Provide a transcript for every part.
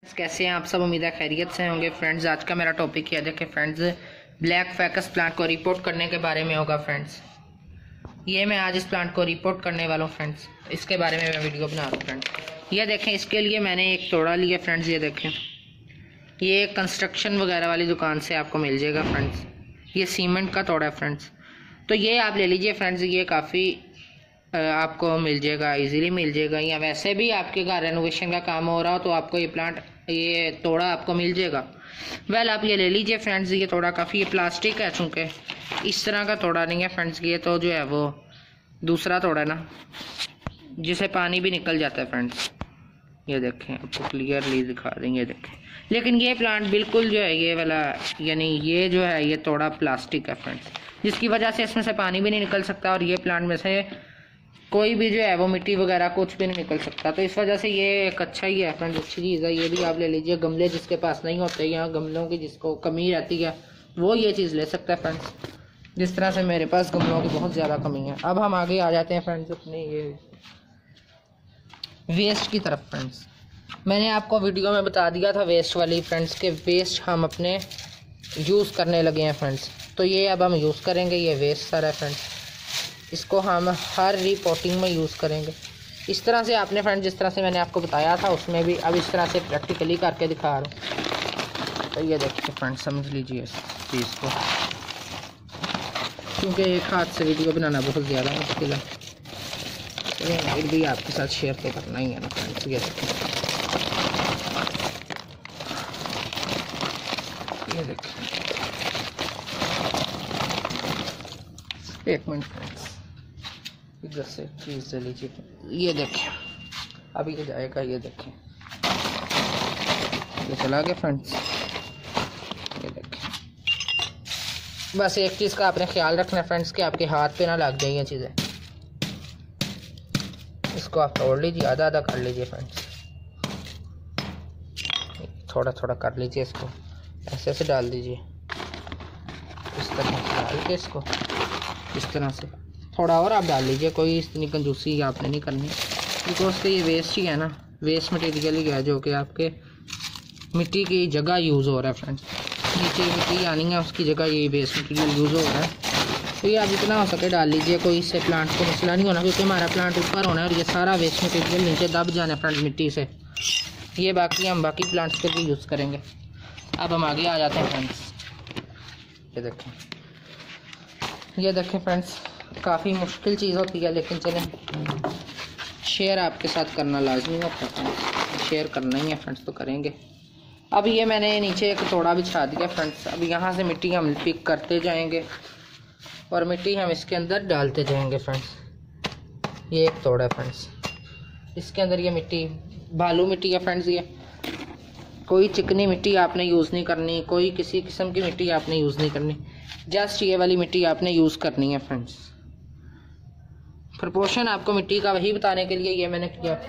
कैसे हैं आप सब। उम्मीद है खैरियत से होंगे फ्रेंड्स। आज का मेरा टॉपिक यह देखिए फ्रेंड्स, ब्लैक फंगस प्लांट को रिपोर्ट करने के बारे में होगा फ्रेंड्स। ये मैं आज इस प्लांट को रिपोर्ट करने वाला हूँ फ्रेंड्स, इसके बारे में मैं वीडियो बना रहा हूँ फ्रेंड्स। ये देखें, इसके लिए मैंने एक तोड़ा लिया फ्रेंड्स। ये देखें, ये कंस्ट्रक्शन वगैरह वाली दुकान से आपको मिल जाएगा फ्रेंड्स। ये सीमेंट का तोड़ा है फ्रेंड्स, तो ये आप ले लीजिए फ्रेंड्स। ये काफ़ी आपको मिल जाएगा, इजीली मिल जाएगा। या वैसे भी आपके घर रेनोवेशन का काम हो रहा हो तो आपको ये प्लांट, ये तोड़ा आपको मिल जाएगा। वेल आप ये ले लीजिए फ्रेंड्स। ये तोड़ा काफ़ी, ये प्लास्टिक है, चूँकि इस तरह का तोड़ा नहीं है फ्रेंड्स। ये तो जो है वो दूसरा तोड़ा है ना, जिसे पानी भी निकल जाता है फ्रेंड्स। ये देखें, आपको क्लियरली दिखा देंगे, देखें। लेकिन ये प्लांट बिल्कुल जो है ये वाला, यानी ये जो है ये तोड़ा प्लास्टिक है फ्रेंड्स, जिसकी वजह से इसमें से पानी भी नहीं निकल सकता और ये प्लांट में से कोई भी जो है वो मिट्टी वगैरह कुछ भी नहीं निकल सकता। तो इस वजह से ये एक अच्छा ही है फ्रेंड्स, अच्छी चीज़ है। ये भी आप ले लीजिए। गमले जिसके पास नहीं होते, यहाँ गमलों की जिसको कमी रहती है, वो ये चीज़ ले सकता है फ्रेंड्स। जिस तरह से मेरे पास गमलों की बहुत ज़्यादा कमी है। अब हम आगे आ जाते हैं फ्रेंड्स अपने ये वेस्ट की तरफ फ्रेंड्स। मैंने आपको वीडियो में बता दिया था वेस्ट वाली फ्रेंड्स के वेस्ट हम अपने यूज़ करने लगे हैं फ्रेंड्स। तो ये अब हम यूज़ करेंगे। ये वेस्ट सारा है फ्रेंड्स, इसको हम हर रिपोर्टिंग में यूज़ करेंगे। इस तरह से आपने फ्रेंड्स, जिस तरह से मैंने आपको बताया था उसमें भी अब इस तरह से प्रैक्टिकली करके दिखा रहा हूँ। तो ये देखिए फ्रेंड्स, समझ लीजिए इस चीज़ को, क्योंकि एक हाथ से वीडियो बनाना बहुत ज़्यादा मुश्किल है। फिर भी आपके साथ शेयर तो करना ही है ना फ्रेंड्स। ये देखिए, ये देखिए, एक मिनट फ्रेंड्स, इधर से चीज़ से लीजिए। ये देखें, अभी ये जाएगा। ये देखें, ये चला गया फ्रेंड्स। ये देखें, बस एक चीज़ का आपने ख्याल रखना है फ्रेंड्स कि आपके हाथ पे ना लग जाए ये चीज़ें। इसको आप तोड़ लीजिए, आधा आधा कर लीजिए फ्रेंड्स, थोड़ा थोड़ा कर लीजिए। इसको ऐसे ऐसे डाल दीजिए, इस तरह डाल के इसको इस तरह से थोड़ा और आप डाल लीजिए। कोई इतनी कंजूसी आपने नहीं करनी, बिकॉज के ये वेस्ट ही है ना, वेस्ट मटेरियल ही है जो कि आपके मिट्टी की जगह यूज़ हो रहा है फ्रेंड्स। नीचे मिट्टी आनी है, उसकी जगह ये वेस्ट मटेरियल यूज़ हो रहा है। तो ये आप जितना हो सके डाल लीजिए। कोई इससे प्लांट को मसला नहीं होना, क्योंकि हमारा प्लांट ऊपर होना है और ये सारा वेस्ट मटेरियल नीचे दब जाना है फ्रेंड्स मिट्टी से। ये बाकी हम बाकी प्लांट्स पे भी यूज़ करेंगे। अब हम आगे आ जाते हैं फ्रेंड्स। ये देखें, ये देखें फ्रेंड्स, काफ़ी मुश्किल चीज़ होती है, लेकिन चलें शेयर आपके साथ करना लाजमी होता है फ्रेंड्स। शेयर करना ही है फ्रेंड्स, तो करेंगे। अब ये मैंने नीचे एक तोड़ा बिछा दिया फ्रेंड्स। अब यहाँ से मिट्टी हम पिक करते जाएंगे और मिट्टी हम इसके अंदर डालते जाएंगे फ्रेंड्स। ये एक तोड़ा है फ्रेंड्स, इसके अंदर ये मिट्टी बालू मिट्टी है फ्रेंड्स। ये कोई चिकनी मिट्टी आपने यूज़ नहीं करनी, कोई किसी किस्म की मिट्टी आपने यूज़ नहीं करनी, जस्ट ये वाली मिट्टी आपने यूज़ करनी है फ्रेंड्स। प्रपोर्शन आपको मिट्टी का वही बताने के लिए ये मैंने किया।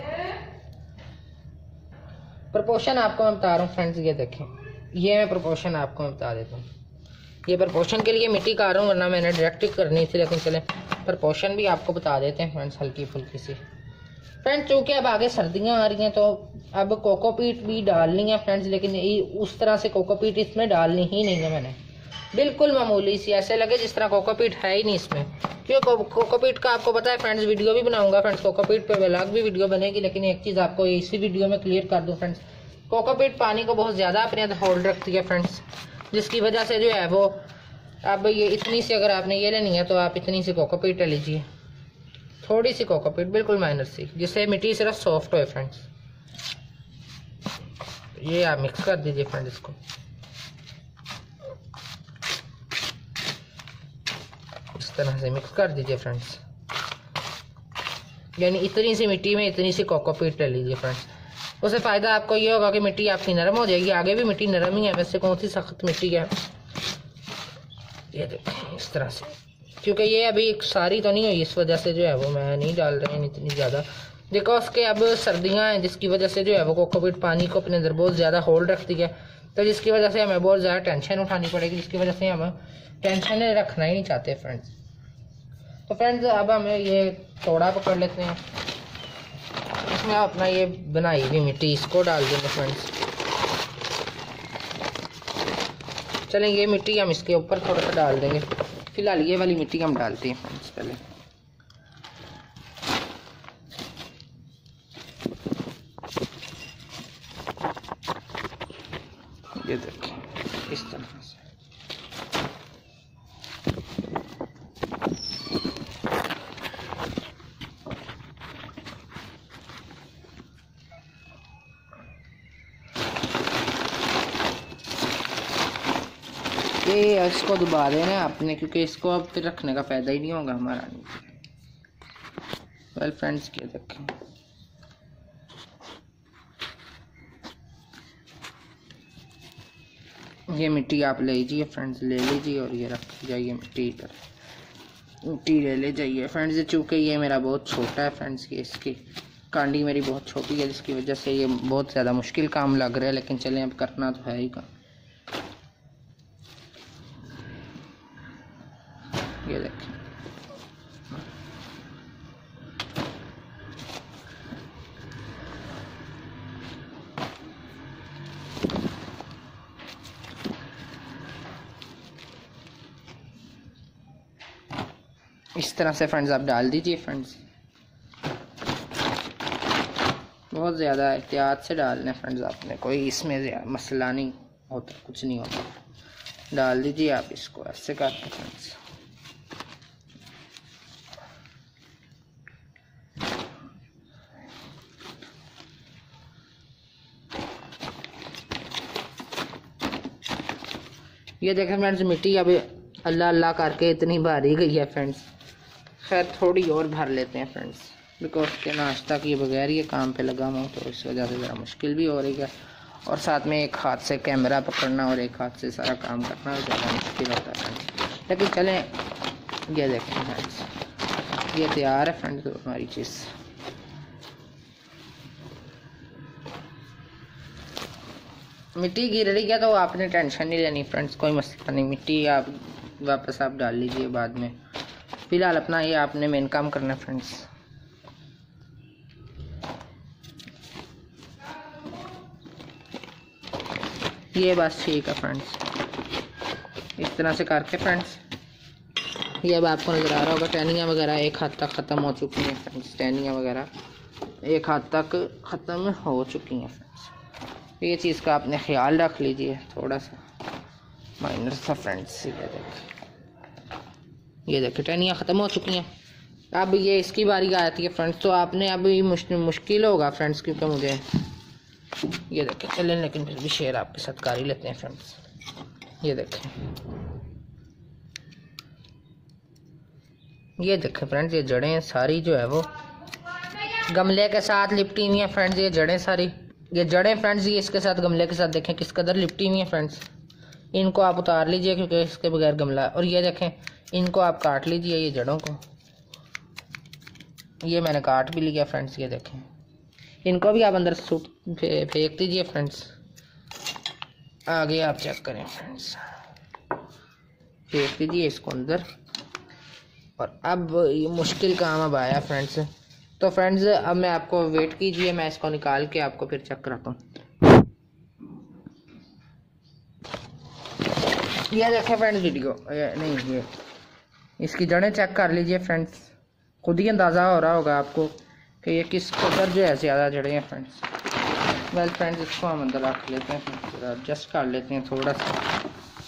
प्रपोर्शन आपको मैं बता रहा हूँ फ्रेंड्स। ये देखें, ये मैं प्रपोर्शन आपको मैं बता देता हूँ। ये प्रपोर्शन के लिए मिट्टी का रहा हूँ, वरना मैंने डायरेक्ट करनी थी, लेकिन चले प्रपोर्शन भी आपको बता देते हैं फ्रेंड्स, हल्की फुल्की सी फ्रेंड्स। चूँकि अब आगे सर्दियाँ आ रही हैं तो अब कोकोपीट भी डालनी है फ्रेंड्स, लेकिन उस तरह से कोकोपीट इसमें डालनी ही नहीं है मैंने, बिल्कुल मामूली सी, ऐसे लगे जिस तरह कोकोपीट है ही नहीं इसमें। क्योंकि कोकोपीट का आपको पता है फ्रेंड्स, वीडियो भी बनाऊंगा फ्रेंड्स, कोकोपीट पे अलग भी वीडियो बनेगी। लेकिन एक चीज़ आपको इसी वीडियो में क्लियर कर दूं फ्रेंड्स, कोकोपीट पानी को बहुत ज़्यादा अपने अंदर होल्ड रखती है फ्रेंड्स, जिसकी वजह से जो है वो, अब ये इतनी सी अगर आपने ये लेनी है तो आप इतनी सी कोकोपीट ले लीजिए, थोड़ी सी कोकोपीट, बिल्कुल माइनर सी, जिससे मिट्टी सिर्फ सॉफ्ट हो फ्रेंड्स। ये आप मिक्स कर दीजिए फ्रेंड्स इसको। इस तरह से मिक्स कर दीजिए फ्रेंड्स, यानी इतनी सी मिट्टी में इतनी सी कोकोपीट ले लीजिए फ्रेंड्स। उससे फ़ायदा आपको ये होगा कि मिट्टी आपकी नरम हो जाएगी। आगे भी मिट्टी नरम ही है, वैसे कौन सी सख्त मिट्टी है। ये देखें इस तरह से, क्योंकि ये अभी सारी तो नहीं हुई, इस वजह से जो है वो मैं नहीं डाल रही इतनी ज़्यादा, बिकॉज के अब सर्दियाँ हैं, जिसकी वजह से जो है वो कोकोपीट पानी को अपने अंदर बहुत ज़्यादा होल्ड रखती है। तो जिसकी वजह से हमें बहुत ज़्यादा टेंशन उठानी पड़ेगी, जिसकी वजह से हम टेंशन रखना ही नहीं चाहते फ्रेंड्स। तो फ्रेंड्स अब हमें ये तोड़ा पकड़ लेते हैं, इसमें अपना ये बनाई हुई मिट्टी इसको डाल देंगे फ्रेंड्स। चलें ये मिट्टी हम इसके ऊपर थोड़ा सा डाल देंगे। फिलहाल ये वाली मिट्टी हम डालते हैं फ्रेंड्स पहले। ये देखिए इस तरह से। ये इसको दबा देना है आपने, क्योंकि इसको अब फिर रखने का फ़ायदा ही नहीं होगा हमारा। वेल फ्रेंड्स ये देखें, ये मिट्टी आप ले लीजिए फ्रेंड्स, ले लीजिए और ये रख जाइए मिट्टी इधर। मिट्टी ले जाइए फ्रेंड्स। चूँकि ये मेरा बहुत छोटा है फ्रेंड्स, ये इसकी कांडी मेरी बहुत छोटी है, जिसकी वजह से ये बहुत ज़्यादा मुश्किल काम लग रहा है, लेकिन चलें अब करना तो है ही काम। ये देखें इस तरह से फ्रेंड्स आप डाल दीजिए फ्रेंड्स। बहुत ज़्यादा एहतियात से डालना है फ्रेंड्स आपने, कोई इसमें मसला नहीं होता, कुछ नहीं होता। डाल दीजिए आप इसको ऐसे करके फ्रेंड्स। ये देखें फ्रेंड्स मिट्टी अब अल्लाह अल्लाह करके इतनी भारी गई है फ्रेंड्स। खैर थोड़ी और भर लेते हैं फ्रेंड्स, बिकॉज के नाश्ता किए बगैर ये काम पे लगा हूँ, तो इस वजह से ज़रा मुश्किल भी हो रही है। और साथ में एक हाथ से कैमरा पकड़ना और एक हाथ से सारा काम करना ज़्यादा मुश्किल होता है फ्रेंड्स। लेकिन चलें ये देखें फ्रेंड्स, ये तैयार है फ्रेंड्स हमारी चीज़। मिट्टी गिर रही है तो आपने टेंशन नहीं लेनी फ्रेंड्स, कोई मसला नहीं। मिट्टी आप वापस आप डाल लीजिए बाद में। फिलहाल अपना ये आपने मेन काम करना है फ्रेंड्स। ये बस ठीक है फ्रेंड्स, इस तरह से करके फ्रेंड्स। ये अब आपको नज़र आ रहा होगा टहनियाँ वगैरह एक हद तक ख़त्म हो चुकी हैं फ्रेंड्स। टहनियाँ वगैरह एक हद तक ख़त्म हो चुकी हैं फ्रेंड्स। ये चीज़ का आपने ख्याल रख लीजिए, थोड़ा सा माइनर सा फ्रेंड्स। ये देखिए टहनियाँ ख़त्म हो चुकी हैं। अब ये इसकी बारी आती है फ्रेंड्स, तो आपने अब ये मुश्किल होगा फ्रेंड्स, क्योंकि मुझे ये देखें चलें, लेकिन फिर भी शेयर आपके साथ कर ही लेते हैं फ्रेंड्स। ये देखें, ये देखें फ्रेंड्स, ये जड़ें सारी जो है वो गमले के साथ लिपटी हुई हैं फ्रेंड्स। ये जड़ें सारी, ये जड़ें फ्रेंड्स ये इसके साथ गमले के साथ देखें किस कदर लिपटी हुई हैं फ्रेंड्स। इनको आप उतार लीजिए क्योंकि इसके बगैर गमला। और ये देखें इनको आप काट लीजिए, ये जड़ों को ये मैंने काट भी लिया फ्रेंड्स। ये देखें इनको भी आप अंदर फेंक दीजिए फ्रेंड्स। आगे आप चेक करें फ्रेंड्स, फेंक दीजिए इसको अंदर। और अब ये मुश्किल काम अब आया फ्रेंड्स। तो फ्रेंड्स अब मैं आपको वेट कीजिए, मैं इसको निकाल के आपको फिर चेक कराता हूँ। ये देखें फ्रेंड्स वीडियो नहीं, ये इसकी जड़ें चेक कर लीजिए फ्रेंड्स। खुद ही अंदाज़ा हो रहा होगा आपको कि ये किस कदर जो है ज़्यादा जड़ें हैं फ्रेंड्स। वेल फ्रेंड्स इसको हम अंदर रख लेते हैं, एडजस्ट कर लेते हैं थोड़ा सा।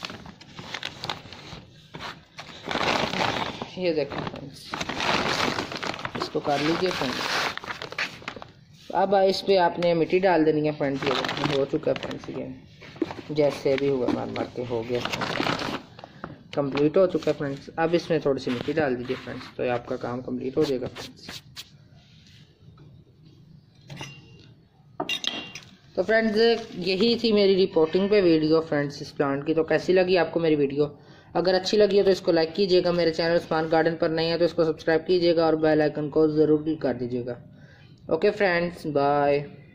ये देखें फ्रेंड्स, इसको कर लीजिए फ्रेंड्स। अब इस पे आपने मिट्टी डाल देनी है फ्रेंड्स। ये देखें हो चुका है फ्रेंड्स, ये जैसे भी हुआ मार के हो गया, कंप्लीट हो चुका है फ्रेंड्स। अब इसमें थोड़ी सी मिट्टी डाल दीजिए फ्रेंड्स, तो ये आपका काम कंप्लीट हो जाएगा फ्रेंड्स। तो फ्रेंड्स यही थी मेरी रिपोर्टिंग पे वीडियो फ्रेंड्स इस प्लांट की। तो कैसी लगी आपको मेरी वीडियो? अगर अच्छी लगी है तो इसको लाइक कीजिएगा। मेरे चैनल उस्मान गार्डन पर नहीं है तो इसको सब्सक्राइब कीजिएगा और बेल आइकन को ज़रूर क्लिक कर दीजिएगा। Okay friends, bye.